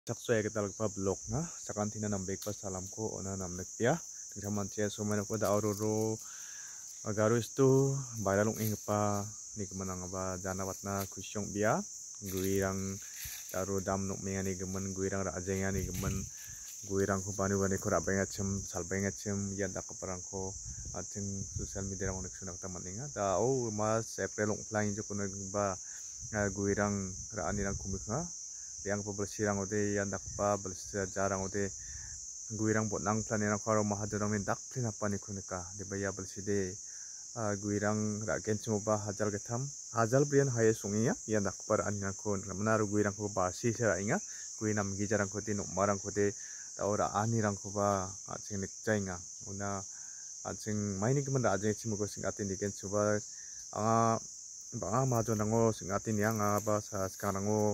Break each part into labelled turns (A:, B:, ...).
A: Saksoy kita lagpa blog na sakantina nam breakfast salamko ona nam nekpia tingkang manche somena ko da auroro agaru istu bairalung ingpa ni kemenang ba jana watna kusyong bia guirang daru dam nuk menga ni gemen guirang ra ajenga ni gemen guirang ko bani bani ko ra benga chem salbenga chem ya da kaparang ko ating sosial media rang onek sunak tamaninga da o mas april long flying jo kono ba guirang ra anirang kumika yang po bersirang ode yang dakpa bersir jarang ode guirang bot nang plan yang karo mahadurang ni dak plin apa ni kunika de baya berside guirang raken coba hajal getam hajal brian haye sungiya yang dakpar anya kun menaru guirang ko basi sera inga guinam gijarang ko ti nok marang ko de taura anirang ko ba acing nik jainga una acing maini kemen ajeng cimugo singatin diken coba anga banga majonango singatin yang ba sa sekarang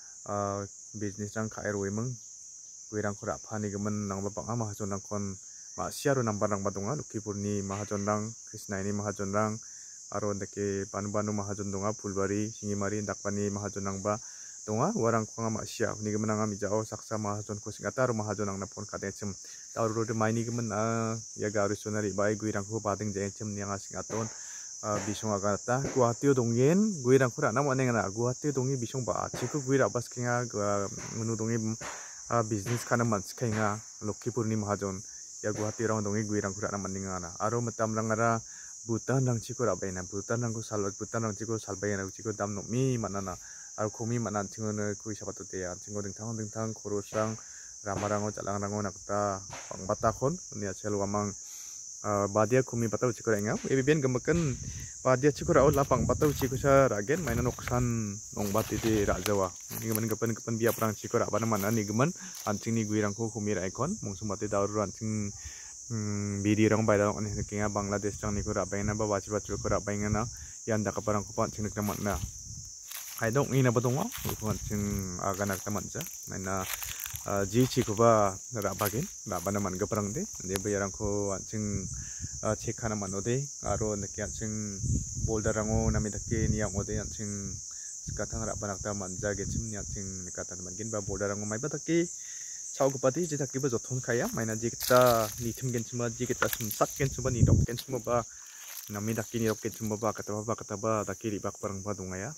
A: bisnis rang kair wemeng guirang kura pani gemen nang bapang mahajon rang kon ma siaru nambar rang badonga lukipurni mahajon rang krisnaini mahajon rang aro deke banu mahajon donga pulbari singimari dakpani mahajon rang ba donga warang ko ma sia ni gemen nang mijao saksa mahajon ko singata aro mahajon rang napon kadecem tauru de maini gemen ya garu sonari bai guirang ko bading jecem niang singaton bisong agata guatio dongyen guirang kura nam aneng na guatio dongi bisong ba chiku guira bas kinga menu dongi business kana mans kinga lokipurni mahajon ya guatio rang dongi guirang kura nam aneng na aro matam rang ara butan rang chiku rabaina butan rang ko salwat butan rang chiku salbaina chiku dam no mi manana aro komi manan tingono kui sabato te ya tingo dingtang korosang ramarango jalangango nakta pangbatakon nia chelo amang badia kumi batau cikura inga ebibian gemakan badia cikura lapang batau cikusa ragen mainan oksan nong bati di rajawa ni geman kepen biap rang cikura apa mana ni geman ancing ni guirangku kumi raikon mungsum bati daur ancing bidi rang bayar rang ni kinga Bangladesh rang ni kura bayana ba wajib kura bayana yang dak parang kupan cing nek na I don't ina badonga kupan cing aga nak taman ja maina ji cikuba rabagen rabana man gaprang de bayarang ko ancing cekana manode aro neki ancing boldarango nami dake niang ode ancing sekatang rabanak ta manja gecim ni ancing nekatan mangin ba boldarango mai batake chau gupati je taki ba jothon kaya maina je kita nitim gencima je kita sumsak gencima ni dok gencima ba nami dake ni dok gencima ba kataba dake ribak parang ba dongaya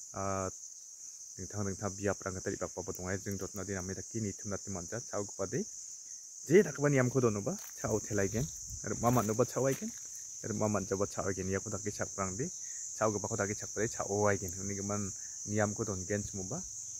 A: dingtang biap rang kata ribak pa dongaya jeng dot nadi nami dake nitim nati manja chau gupati je dakban yam ko dono ba chau thelaigen mama no ba chawai gen mama jaba chawai gen ya ko dake chak prang de chaw ga ba ko dake chak pre chawai gen ni geman niam ko don gen smu ba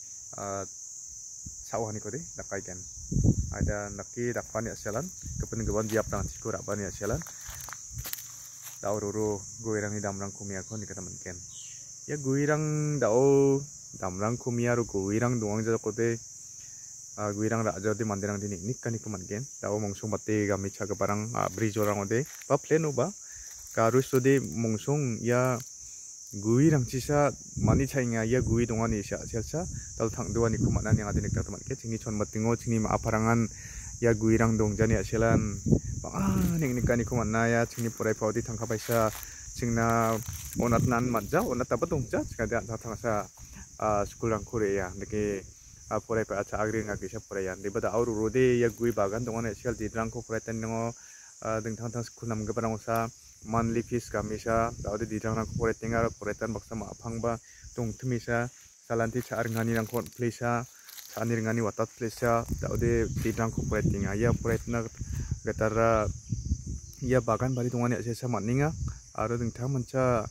A: chaw hani ko de dakai gen ada naki dakpan ya selan kepen geban biap rang cikur abani ya selan daururu guirang ni damrang kumia ko ni kata menken ya guirang dau damrang kumia ru guirang doang ja ko de guirang raja di mandirang dini nikkan iku mangen dawo mongsong bate gami chaga barang bridge orang ode ba pleno ba garus de mongsong ya guirang cisa mani chainga ya gui dongani sha selsa dal thang duani ku manan yang ade nikta teman ke cingi chon batingo cingi ma aparangan ya guirang dongjani aselan ba ning nikkan iku manna ya cingi porai paudi thangka paisa cingna onat nan manja onat apa dongja cikade anta thangsa sekolah korea niki porai pa acha agri nga gisa porai yan dibada auru rode ya gui bagan dongan esial di drangko porai tan ngo dingtang skul nam gabarang sa monthly fees kamisa daude di drang ko porai tengar porai tan baksa ma phangba tung thmisa salanti char ngani rang kon plesa sanir ngani watat plesa daude di drang ko porai tinga ya porai na gatara ya bagan bari dongan esa maninga aro dingtang manca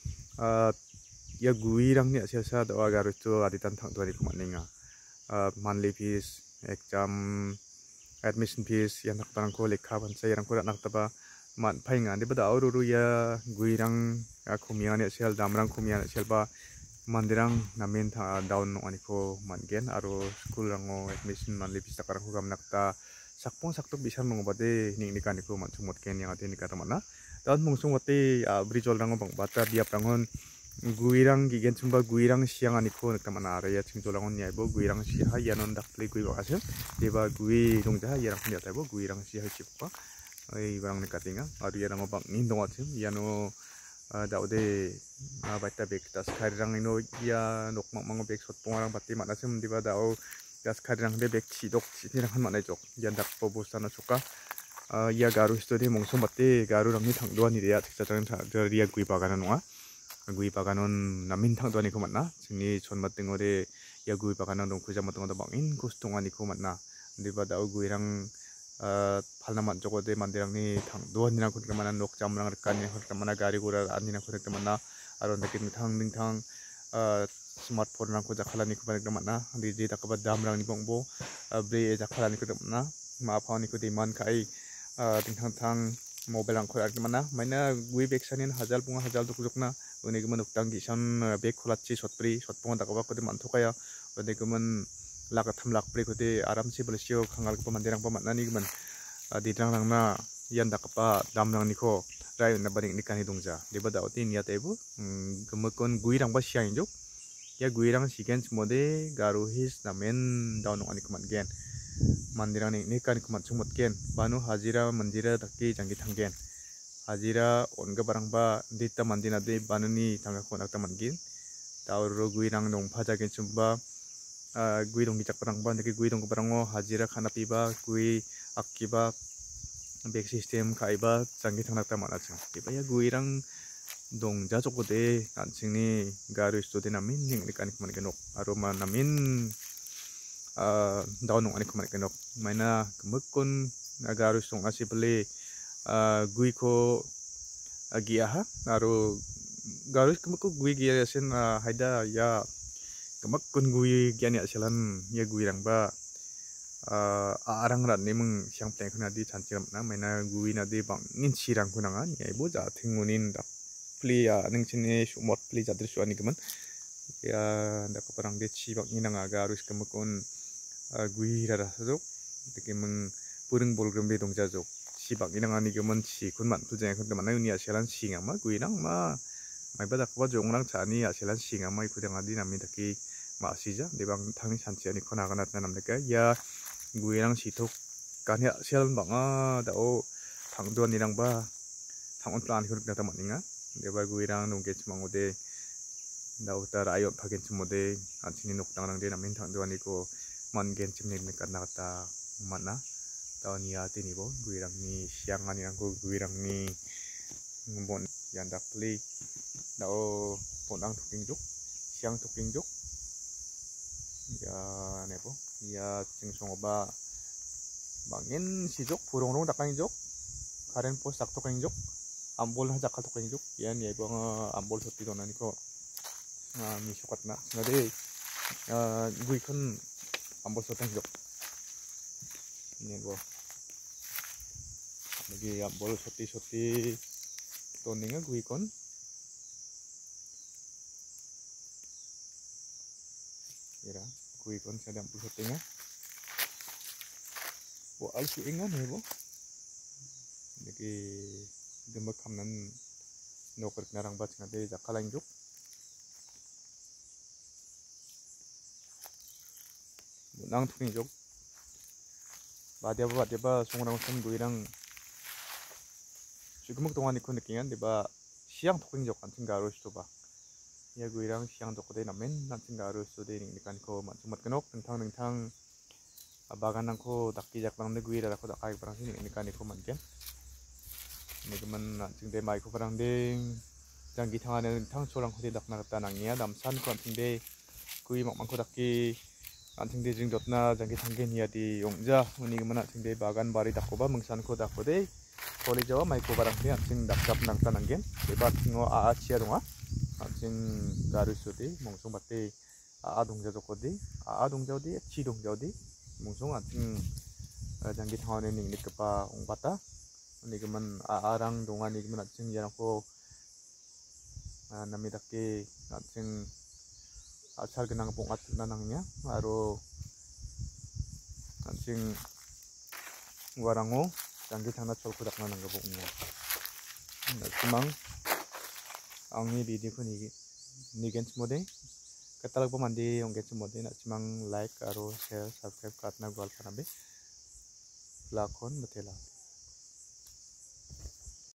A: ya gui rang ni esa do agar itu aditan thang tuani ko maninga monthly fees, exam, admission fees, yang nak barang ko lekha bansa yang ko nak taba man painga di bada auru ya guirang kumian ya sel damrang kumian sel ba mandirang namin down no aniko mangen aro school rango admission monthly fees takarang ko gam nakta sakpong saktok bisa mengobade ning nikan ko man sumot ken yang ate nikata mana dan mungsung wate brijol rango bang bata biap rangon guirang gigen cumba guirang siang aniko nak teman area cingcolangon nyaibo guirang siha yanon dak play gui bakasel deba gui dong jaha yarang punya taibo guirang siha cipa barang nekatinga adu yarang obang indong asim yano daude baita bek tas karirang ino ya nok mak mango bek sot pongarang pati maknasem deba dau gas karirang be bek cidok cidinang han manai jok yan dak pobosana suka ya garu histori mongsom batte garu rangni tangdoan ni rea tiksa jang ria gui baganan nonga gui baganon namin tangdoani ko manna jingni chonmat dingore ya gui baganan dong kuja matong da bangin kustongani ko manna diba dau guirang palna manjogode mandirangni tangdoanirang ko mana nok jamrang rekani ko mana gari gura anina ko mana aron dakin tang smartphone rangko jakhalani ko mana di dakaba damrang ni bongbo bre jakhalani ko mana ma phani ko demand kai tang mobile rangko mana maina gui beksanin hajal bunga hajal dukjokna uni gman uktang gisan bek kholachi sotpri sotponga dakaba ko manthokaya uni gman laka tham lakpri ko de aram si bolsio khangal ko mandirang pa manani gman didrang rangna yan dakapa damrang ni ko rai na baring ni kani dongja deba dauti niat ebu gemekon gui rang ba siang juk ya gui rang sigen mode garu his namen daun ani kumat gen mandirang ni kani kumat sumot gen banu hajira manjira daki janggi tanggen hajira onga barang ba dita mandina de banuni tangga ko nakta mangin dauro gui rang dong phaja gen chumba gui dong gijak barang ba daki gui dong barango hajira khana piba gui akiba bek system kaiba janggi tangnakta manachang tiba ya gui rang dongja jokode kancingni garu studi namin ning nikani kuman genok aroma namin daun nong ani kuman genok maina kemekon garu song asi beli gui ko giaha aru garu kemeko gui gia sen haida ya kemekon gui giani aselan ya gui rang ba arang rat ni mung siang pleng khna di chancham na maina gui na di bang nin sirang kunanga ni bo ja thingunin dak pli ning chini sumot pli jadri suani keman ya ndak perang de chi bak ni nanga garus kemekon gui rara sajok deke mung puring bolgrem be dongja jok si bak ni nanga ni keman si kun man tu jeng kun mana uni aselan singa ma gui nang ma mai badak ba jongrang chani aselan singa mai kudang adi nami daki ma sija de bang thangni sanchi ani khona ganat na namle ka ya guirang sitok kanya sial banga dao tangduan nirang ba tangon plan hirup data maninga deba guirang nungke chmangode dao tar ayot phagen chmode anchini noktang rang de namin tangduan niko mangen chimne karna kata mana dao niati nibo guirang ni siang ani angko guirang ni bon yandak pli dao ponang tuking juk siang tuking juk ya nebo ya cingsong ba bangin sijok purong dakang jok karen pos sak tokang jok ambol ha jakal tokang jok yan ya bang ambol soti donani ko mi sukat na ngade gui kan ambol sotang jok ini bo lagi ambol soti toninga gui kon kira gui kon sedang pusotinga bo al su ingan hebo lagi gemek kamnan noker narang bat ngade jakalang juk nang tuking juk badia ba songrang son guirang sugemek dongani ko nikingan diba siang tuking juk anting garu stoba ya guirang siang dokode namen nanting garu stode ning nikan ko matsumat kenok tentang bagan nangko daki jaklang de guira ko dakai barang sini nikan ko manken nigeman nanting de mai ko barang ding janggi tangane tang solang ko dakna kata nangnya damsan ko anting de gui makmang ko daki anting de jing dotna janggi tanggen ya di yongja nigeman anting de bagan bari dakoba mengsan ko dakode koli jawa mai ko barang de anting dakap nang tananggen debat tingo a chia donga anting garu sudi mongsong batte a dongja jokodi a dongjodi chi dongjodi mongsong anting janggi thawne ning nikpa ongbata nigeman a arang donga nigeman anting yarangko nami dake anting asal genang pongat nanangnya aro anting warango janggi thangna cholko dakna nangga bongnya simang angni video ko nigen chmode katalak pa mandi onggen chmode na simang like aro share subscribe katna gwal panabe lakon betela